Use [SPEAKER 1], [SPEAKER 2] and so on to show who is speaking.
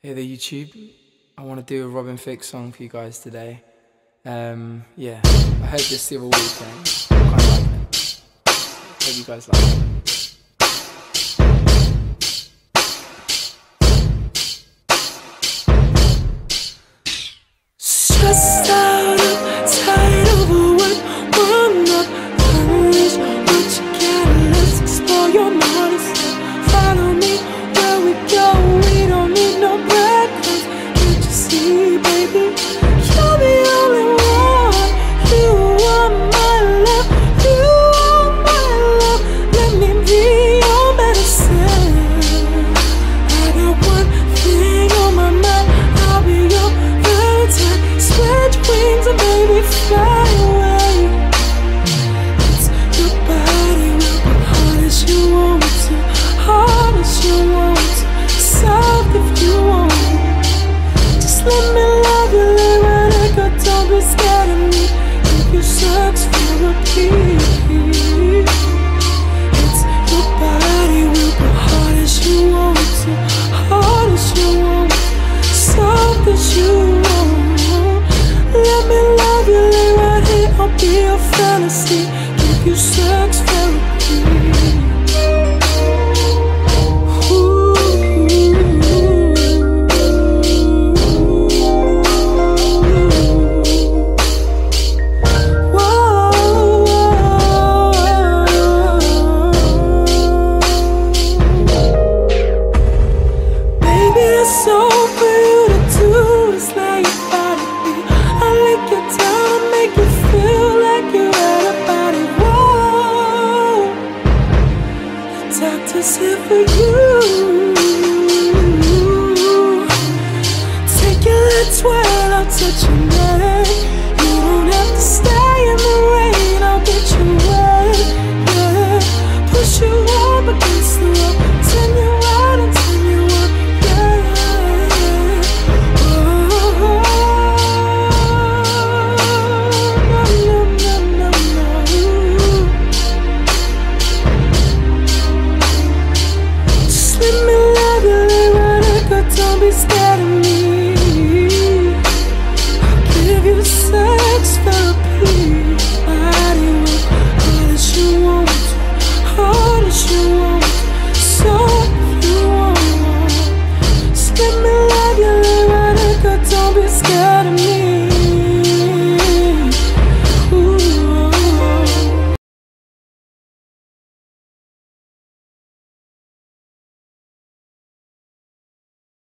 [SPEAKER 1] Hey there YouTube, I want to do a Robin Thicke song for you guys today. Yeah, I heard this the other weekend, I kinda like it. Hope you guys like it.
[SPEAKER 2] Stressed out, I'm tired of work, one up, unleash what you got, let's explore your mind. Follow me where we go, we don't need no breakfast. Can't you see, baby, you're the only one. You are my love, you are my love. Let me be your medicine. I got one thing on my mind, I'll be your Valentine. Spread your wings and baby fly away. It's your body will go hard as you want to, hard as you want to, soft if you want. Just let me love you, lay right there, girl, don't be scared of me. Give you sex for a key. It's your body will go hard as you want to, hard as you want, soft as you want. Let me love you, lay right here, I'll be your fantasy. Give you sex for a key.